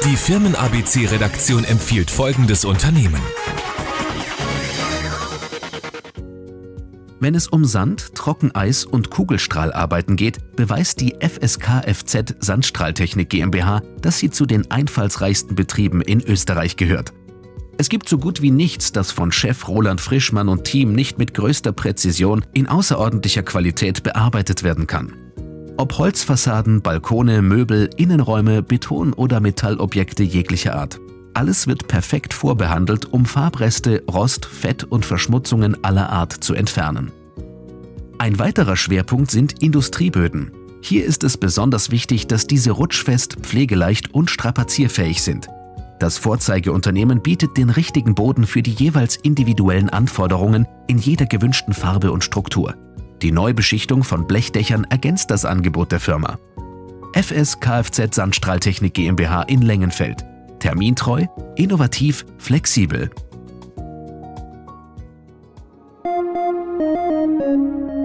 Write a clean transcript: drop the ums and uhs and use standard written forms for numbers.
Die Firmen-ABC-Redaktion empfiehlt folgendes Unternehmen. Wenn es um Sand, Trockeneis und Kugelstrahlarbeiten geht, beweist die FSKFZ Sandstrahltechnik GmbH, dass sie zu den einfallsreichsten Betrieben in Österreich gehört. Es gibt so gut wie nichts, das von Chef Roland Frischmann und Team nicht mit größter Präzision in außerordentlicher Qualität bearbeitet werden kann. Ob Holzfassaden, Balkone, Möbel, Innenräume, Beton- oder Metallobjekte jeglicher Art. Alles wird perfekt vorbehandelt, um Farbreste, Rost, Fett und Verschmutzungen aller Art zu entfernen. Ein weiterer Schwerpunkt sind Industrieböden. Hier ist es besonders wichtig, dass diese rutschfest, pflegeleicht und strapazierfähig sind. Das Vorzeigeunternehmen bietet den richtigen Boden für die jeweils individuellen Anforderungen in jeder gewünschten Farbe und Struktur. Die Neubeschichtung von Blechdächern ergänzt das Angebot der Firma. FSKFZ Sandstrahltechnik GmbH in Lengenfeld. Termintreu, innovativ, flexibel.